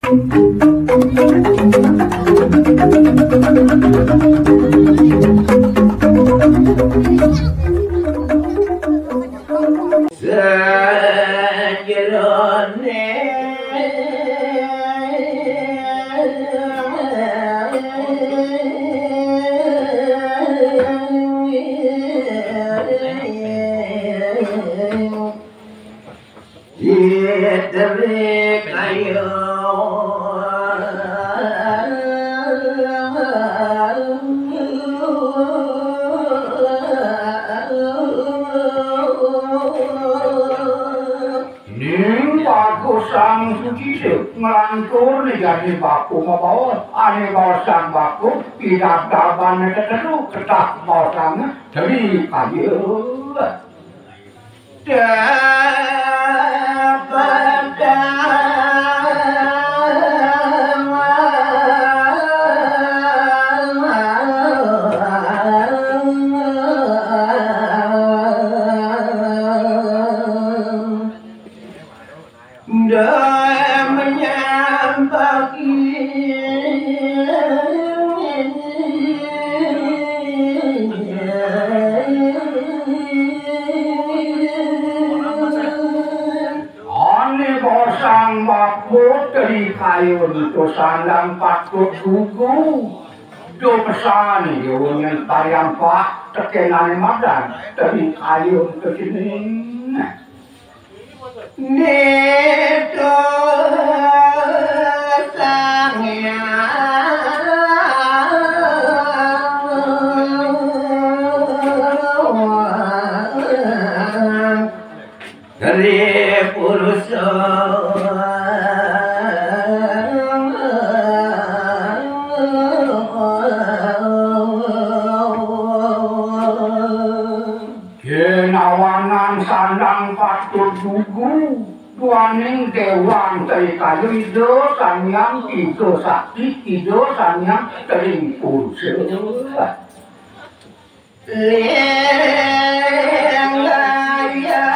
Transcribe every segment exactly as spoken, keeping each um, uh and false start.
Ngelantur nih jadi baku mau ane bosang baku tidak dapat terus ketak bosangnya jadi kayu untuk sandang patut gugu do pesani yang tarian pak tekenane madan dari kayu ke sini neto sangya dari purusa sandang patut gugu duaning dewan dari kayu ido sanyang ido sakti ido sanyang dari pulsa lelaya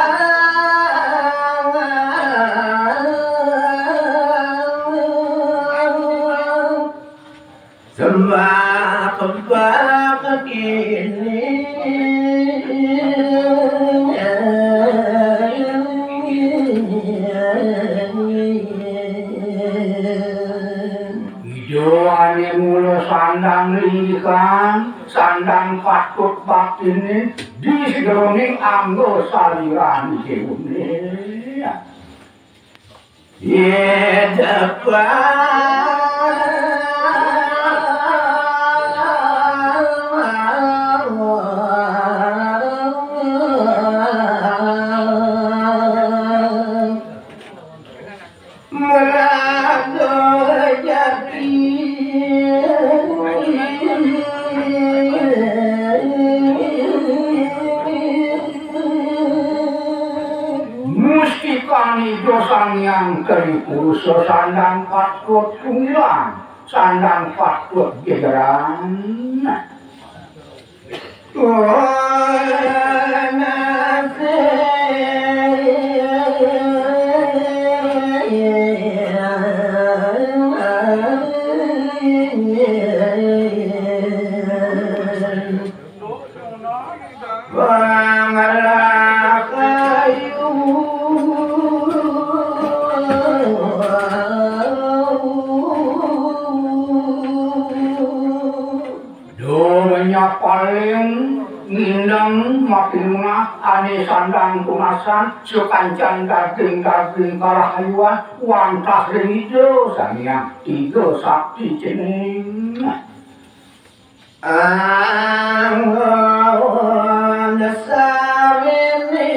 sembah kembang ini Ane mula sandang lingkan, sandang patut batin di sedroning anggo saliran keune. Ye dapat dosan yang teripurus sandang patut tunggilan sandang patut gegeran paling ngindang makin ngah ane sandang tunasan sekancan daging-daging karahayuan wantah ring ijo sanyang tiga sakti cening anggon sarini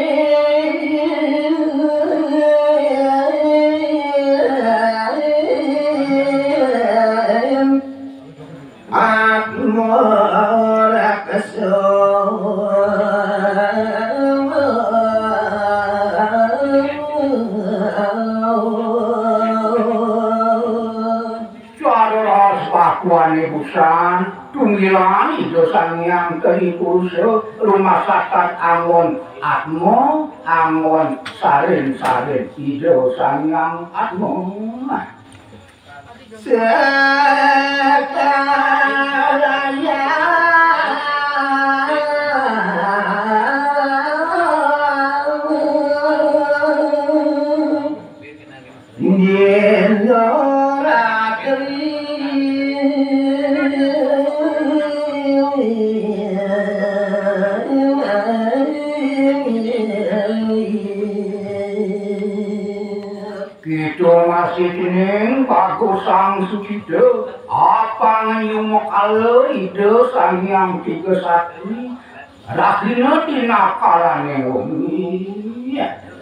Wani busan tunggilan dosan yang teripurus rumah sakat angon atmo angon sarin sarin dosan yang atmo Siding bagus sang sucido apa nganyumok ale ide sang yang tiga sakti rasina tinakalane wong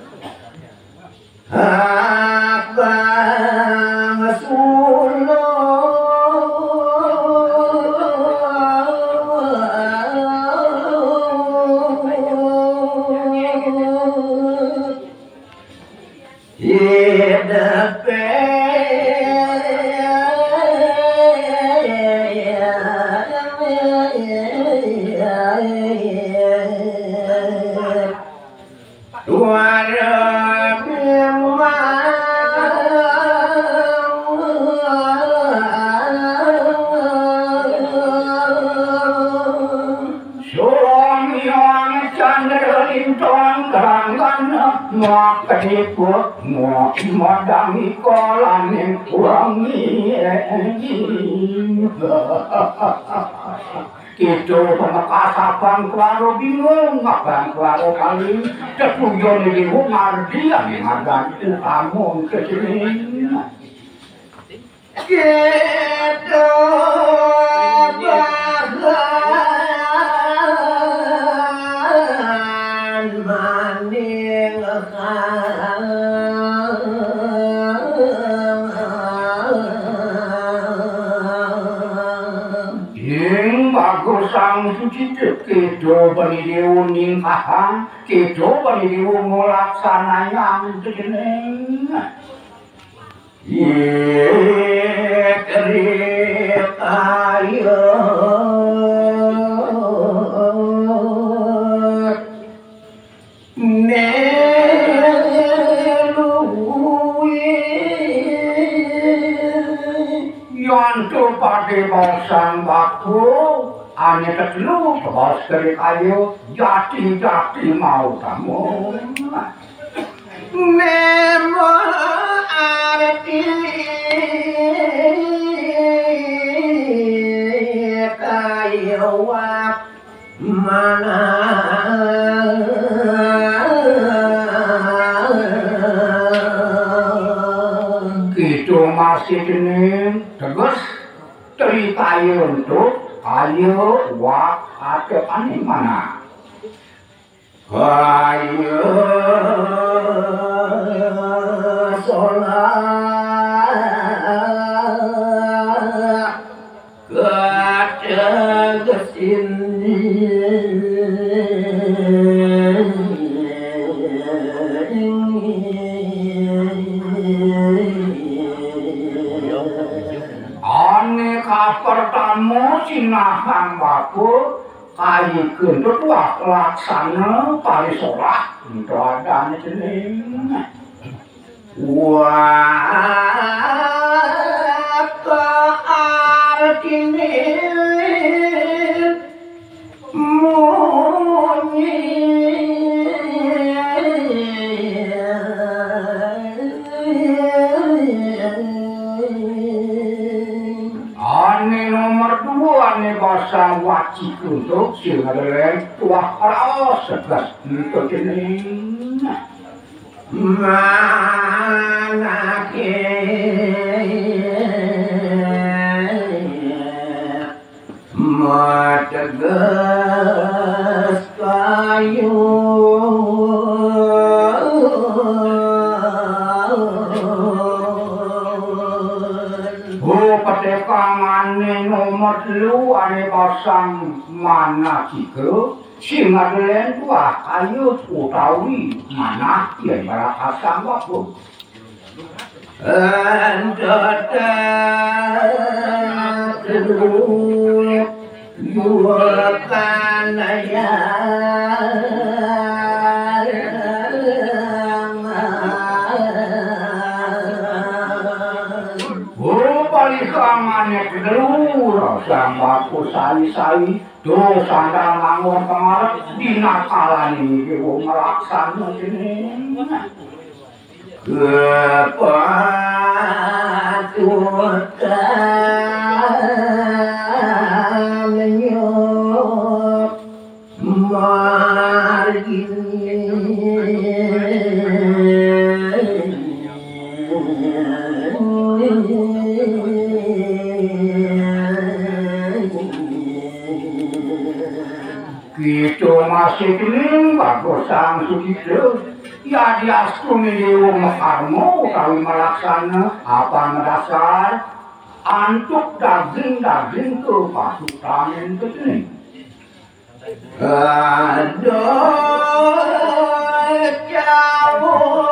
abang sulo Makanipo mo madami kolan yang wangi itu pengkasabang klaro bingung abang klaro kali ketujuan ini ngardian ngardian itu kamu kesini gitu sang suci kedo banidewo ning kahang kedo banidewo ngolaksana yang jeneng ye kerep ayo yanto pade bosang baku ane ketelu bos dari kayu jati-jati mau kamu memo arti kayu wap mana gitu masih jenis tegas dari kayu untuk ayo wak ada paning mana ayo sholat kata kesini pertama sinahang baku kayu gendut wak laksana parisolah itu adanya jenis wak kearkini munyi ane basa wajib untuk singadalan tuah raos sebelas itu jenis manake mategas kayu Padekangane nomor telu ane pasang mana jika singadelen tua kayu utawi mana ya bara pasang baku andata telu dua kanaya kali keamannya kedua sambat usai-sai dosa dan manggon pengarap dinakalan ini wong melaksana ini kepatutan menyok margin gitu masih keling bagus sang sudido ya diaskumi dewa makarmo kami melaksana apa ngedasar antuk daging-daging ke pasukan yang keling aduh jauh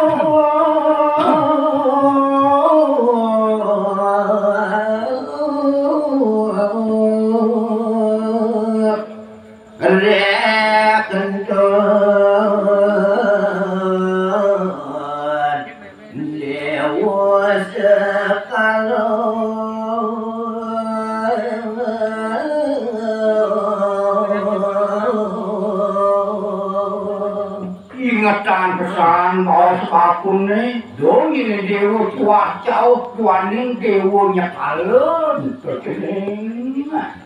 ingatan pesan mau apapun nih dong ini dewa tua jauh tuaning dewa nyakalen terkening